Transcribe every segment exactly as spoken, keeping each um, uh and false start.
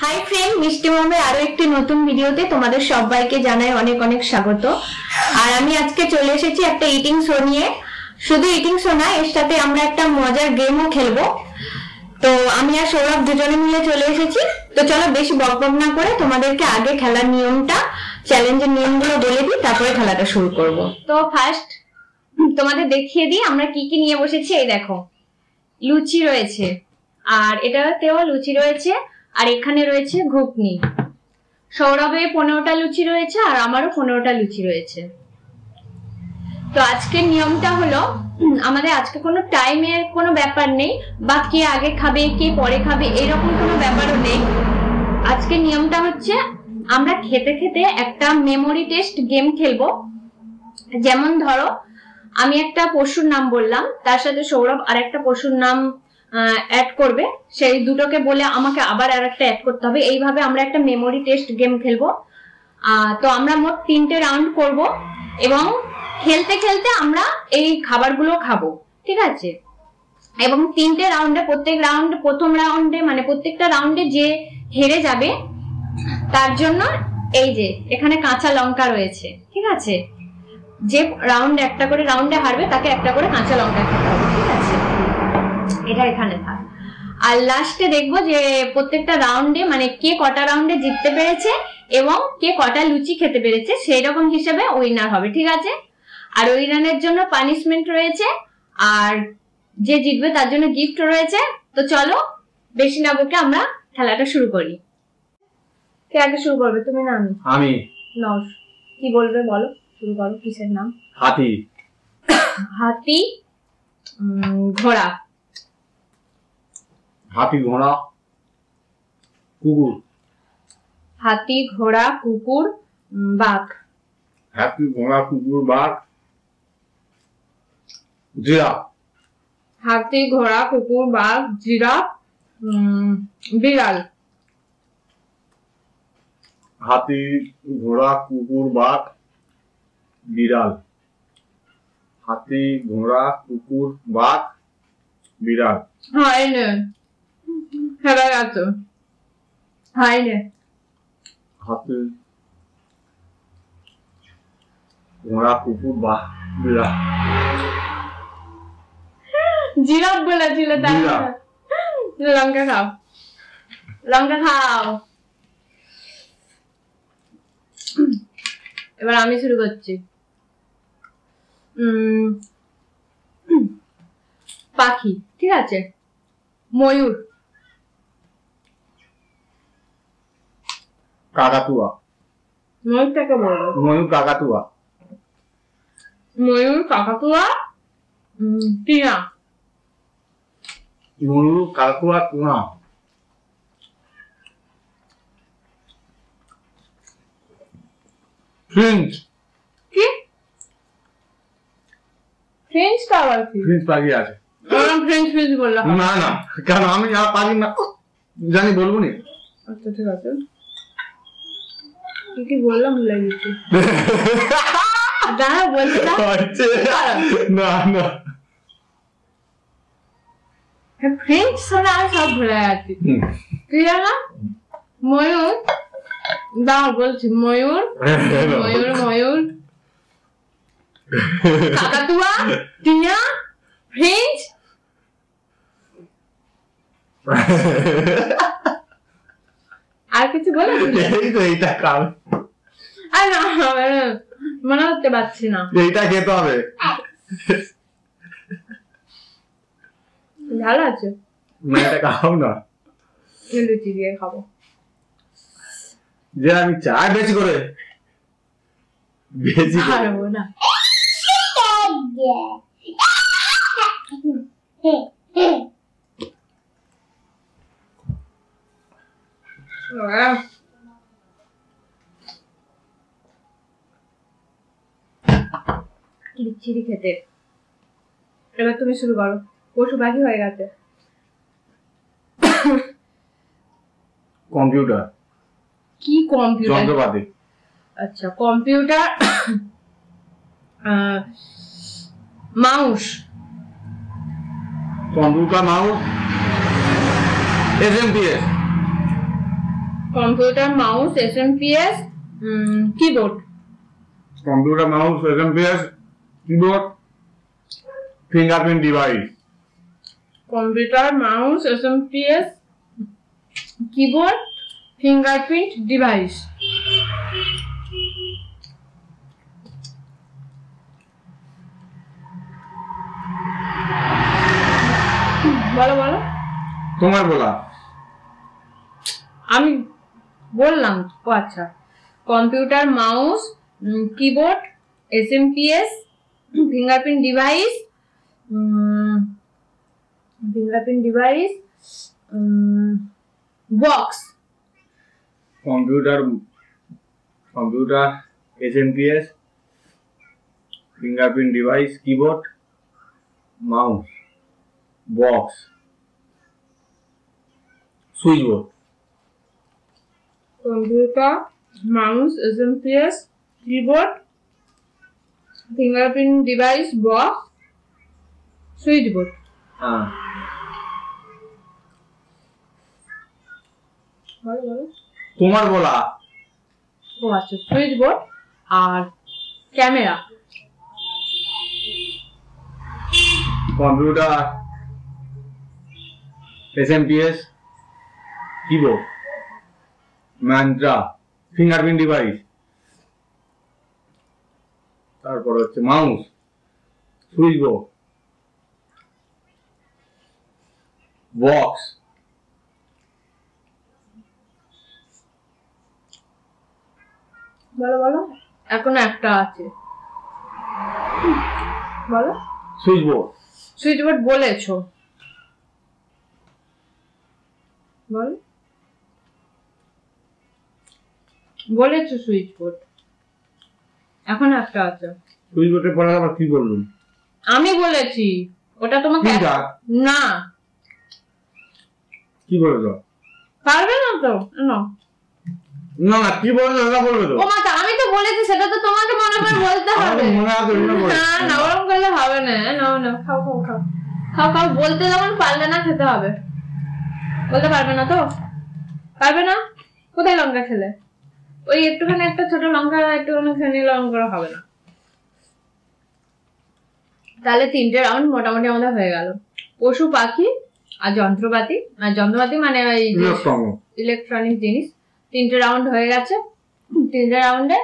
Hi friend, মিষ্টি মামের আরো একটি নতুন ভিডিওতে তোমাদের সবাইকে জানাই অনেক অনেক স্বাগত। আর আমি আজকে চলে এসেছি একটা ইটিং শো নিয়ে। শুধু ইটিং শো না, এর সাথে আমরা একটা মজার গেমও খেলবো। তো আমি আর সৌরভ দুজনে মিলে চলে এসেছি। তো চলো বেশি বকবক না করে তোমাদেরকে আগে খেলার নিয়মটা, চ্যালেঞ্জের নিয়মগুলো বলে দিই, তারপরে খেলাটা শুরু করব। তো ফার্স্ট তোমাদের দেখিয়ে দিই আমরা কি কি নিয়ে বসেছি। এই দেখো, লুচি রয়েছে, আর এটাতেও লুচি রয়েছে, আর এখানে রয়েছে ঘুগনি। সৌরভের পনেরোটা লুচি রয়েছে আর আমারও পনেরোটা লুচি রয়েছে। তো আজকের নিয়মটা হলো, আমাদের আজকে কোনো টাইমের কোনো ব্যাপার নেই, বা কে আগে খাবে কে পরে খাবে এরকম কোনো ব্যাপারও নেই। আজকের নিয়মটা হচ্ছে আমরা খেতে খেতে একটা মেমোরি টেস্ট গেম খেলবো। যেমন ধরো আমি একটা পশুর নাম বললাম, তার সাথে সৌরভ আর একটা পশুর নাম অ্যাড করবে, সেই দুটোকে বলে আমাকে আবার আর একটা অ্যাড করতে হবে। এইভাবে আমরা একটা মেমোরি টেস্ট গেম খেলবো। তো আমরা মোট তিনটে রাউন্ড করব এবং খেলতে খেলতে আমরা এই খাবারগুলো খাবো, ঠিক আছে? এবং তিনটে রাউন্ডে, প্রত্যেক রাউন্ড প্রথম রাউন্ডে মানে প্রত্যেকটা রাউন্ডে যে হেরে যাবে তার জন্য এই যে এখানে কাঁচা লঙ্কা রয়েছে, ঠিক আছে? যে রাউন্ড একটা করে রাউন্ডে হারবে তাকে একটা করে কাঁচা লঙ্কা খেতে হবে, ঠিক আছে? এটা এখানে থাক। আর লাস্টে দেখবো যে প্রত্যেকটা রাউন্ডে মানে কে কটা রাউন্ডে জিততে পেরেছে এবং কে কটা লুচি খেতে পেরেছে সেই রকম হিসেবে উইনার হবে, ঠিক আছে? আর উইনারের জন্য পানিশমেন্ট রয়েছে, আর যে জিতবে তার জন্য গিফট রয়েছে। তো চলো বেশি না বকে আমরা খেলাটা শুরু করি। কে আগে শুরু করবে, তুমি না আমি? আমি। নাও, কি বলবে বলো, শুরু করো। কিসের নাম? হাতি। হাতি, ঘোড়া। হাতি, ঘোড়া, কুকুর। হাতি, ঘোড়া, কুকুর, বাঘ। হাতি, ঘোড়া, কুকুর, বাঘ, জিরাফ। হাতি, ঘোড়া, কুকুর, বাঘ, জিরাফ, বিড়াল। হাতি, ঘোড়া, কুকুর, বাঘ, বিড়াল। হাতি, ঘোড়া, কুকুর, বাঘ, বিড়াল। হয় না, খেলা গেছে। হয় না। হাতি, ঘোড়া, কুকুর, বাঘ, বিড়াল। জিরাফ বলেছিল তাই না? লঙ্কা খাও, লঙ্কা খাও। এবার আমি শুরু করছি। উম পাখি, ঠিক আছে? ময়ূর। কাকাতুয়া। ময়ূরটাকে বলবো। ময়ূর, কাকাতুয়া। ময়ূর, কাকাতুয়া, টিয়া। ময়ূর, কাকাতুয়া, টিয়া। ফ্রেঞ্চ। কি? ফ্রেঞ্চ টা আবার কি? ফ্রেঞ্চ পাখি আছে। আমি ফ্রেঞ্চ ফ্রেঞ্চ বললাম। না না, কেন? আমি যা পারি না জানি, বলবো নি। আচ্ছা ঠিক আছে, কি কি বললাম ভুলে গেছি। দাঁড়া বলছি না। না না, ফ্রেঞ্চ শোনা আর সব ভুলে যাচ্ছি। কি জানা? ময়ূর। দাঁড়া বলছি, ময়ূর, ময়ূর, ময়ূর, কাকাতুয়া, টিয়া, ফ্রেঞ্চ। আর কিছু বলে? এই তো, এইটা কাল। আর না, মনে করতে পারছি না। এইটা খেতে হবে। ভালো আছে না, এটা খাও না। লুচি দিয়ে খাবো। যে আমি চাই বেশি করে, বেশি পারবো না। লিচিড়ি খেতে। এবার তুমি শুরু করো। পশু পাখি হয়ে গেছে। কম্পিউটার। কি কম্পিউটার? যন্ত্রপাতি। আচ্ছা, computer, mouse. Computer, mouse, SMPS. Computer mouse SMPS keyboard computer mouse SMPS keyboard fingerprint device computer mouse SMPS keyboard fingerprint device বলো বলো তোমার বলা আমি বললাম ও আচ্ছা computer mouse keyboard SMPS fingerprint device fingerprint device box computer computer SMPS fingerprint device keyboard mouse box switchboard computer mouse SMPS keyboard fingerprint device box switchboard হ্যাঁ বলো বলো তোমার বলা ও আচ্ছা সুইচ বোর্ড আর camera computer SMPS keyboard Mantra fingerprint device তারপর হচ্ছে mouse switch board box বলো বলো এখনো একটা আছে বলো সুইচ বোর্ড সুইচ বোর্ড বলেছো বল বলেছো সুইচ বোর্ড এখন একটা আছে সুইচ বোর্ডের পরে আবার কি বললুম আমি বলেছি ওটা তোমাকে না কি বলছো পারবে না তো না না না কি বলছো না বলবে তো ও মা আমি তো বলেছি সেটা তো তোমাকে মনে করে বলতে হবে মনে আছে না না ওরকম করলে হবে না না না খাও খাও খাও খাও খাও বলতে যেমন পারলে না খেতে হবে বলতে পারবে না তো পারবে না কোথায় লঙ্কা খেলে ওই একটুখানি একটা ছোট লঙ্কা একটুখানি খেয়ে নিলে লঙ্কা হবে না তাহলে তিনটে রাউন্ড মোটামুটি আমাদের হয়ে গেল পশু পাখি আর যন্ত্রপাতি আর যন্ত্রপাতি মানে ওই ইলেকট্রনিক জিনিস তিনটে রাউন্ড হয়ে গেছে তিনটে রাউন্ডে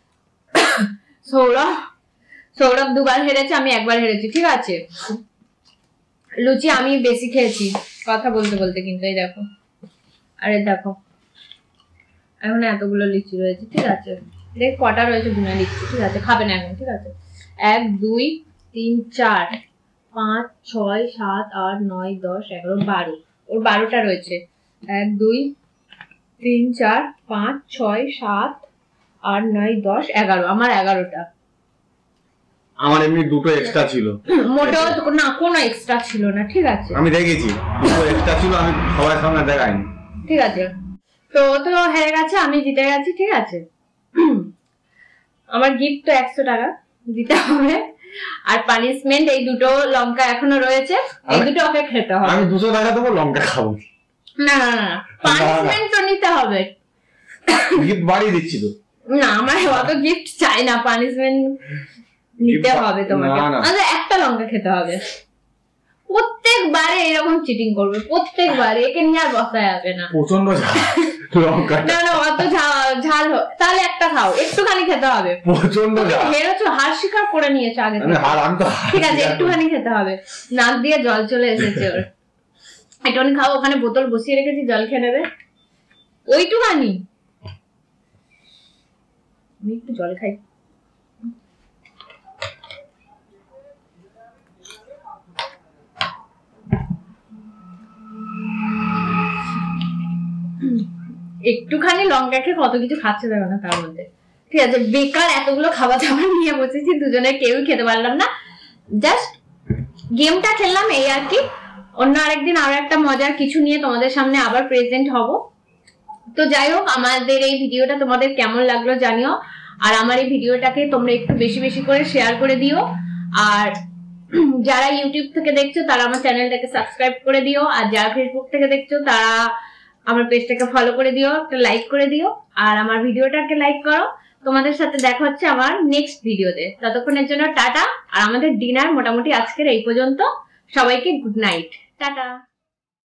সৌরভ সৌরভ দুবার হেরেছে আমি একবার হেরেছি ঠিক আছে লুচি আমি বেশি খেয়েছি কথা বলতে বলতে কিন্তু এই দেখো আরে দেখো এখন এতগুলো লিচি রয়েছে ঠিক আছে দেখ কটা রয়েছে গুনে লিচি ঠিক আছে খাবে না এখন ঠিক আছে এক দুই তিন চার পাঁচ ছয় সাত আট নয় দশ এগারো বারো ওর বারোটা রয়েছে এক দুই তিন চার পাঁচ ছয় সাত আট নয় দশ এগারো আমার এগারোটা আমার এমনি দুটো এক্সট্রা ছিল মোটেও না কোনো এক্সট্রা ছিল না ঠিক আছে আমি দেখেছি দুটো এক্সট্রা ছিল আমি সবার সামনে দেখাইনি ঠিক আছে তো তো হেরে গেছে আমি জিতে গেছি ঠিক আছে আমার গিফট তো একশো টাকা দিতে হবে আর পানিশমেন্ট এই দুটো লঙ্কা এখনো রয়েছে এই দুটো ওকে খেতে হবে আমি দুশো টাকা দেবো লঙ্কা খাবো না না না পানিশমেন্ট তো নিতে হবে গিফট বাড়িয়ে দিচ্ছি তো না আমার অত গিফট চাই না পানিশমেন্ট নিতে হবে তোমাকে আচ্ছা একটা লঙ্কা খেতে হবে প্রত্যেকবারে এরকম চিটিং করবে প্রত্যেকবারে একে নিয়ে আর বসা যাবে না প্রচন্ড লঙ্কা না না অত ঝাল তাহলে একটা খাও একটুখানি খেতে হবে প্রচন্ড হেরেছো হার স্বীকার করে নিয়েছো আগে ঠিক আছে একটুখানি খেতে হবে নাক দিয়ে জল চলে এসেছে ওর একটুখানি খাও ওখানে বোতল বসিয়ে রেখেছি জল খেয়ে নেবে ওইটুখানি আমি একটু জল খাই একটুখানি লঙ্কা খেয়ে কত কিছু খাচ্ছে দেখো না তার মধ্যে ঠিক আছে বেকার এতগুলো খাবার দাবার নিয়ে বসেছি দুজনে কেউ খেতে পারলাম না জাস্ট গেমটা খেললাম এই আর কি অন্য আরেকদিন আরো একটা মজার কিছু নিয়ে তোমাদের সামনে আবার প্রেজেন্ট হব তো যাই হোক আমাদের এই ভিডিওটা তোমাদের কেমন লাগলো জানিও আর আমার এই ভিডিওটাকে তোমরা একটু বেশি বেশি করে শেয়ার করে দিও আর যারা ইউটিউব থেকে দেখছো তারা আমার চ্যানেলটাকে সাবস্ক্রাইব করে দিও আর যারা ফেসবুক থেকে দেখছো তারা আমার পেজটাকে ফলো করে দিও, একটা লাইক করে দিও, আর আমার ভিডিওটাকে লাইক করো। তোমাদের সাথে দেখা হচ্ছে আমার নেক্সট ভিডিওতে। ততক্ষণের জন্য টাটা। আর আমাদের ডিনার মোটামুটি আজকের এই পর্যন্ত। সবাইকে গুড নাইট, টাটা।